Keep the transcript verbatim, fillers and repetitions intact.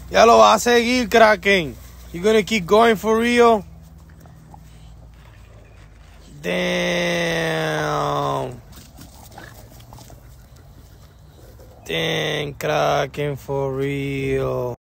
Ya lo va a seguir, Kraken. You gonna keep going for real? Damn. Damn, Kraken, for real.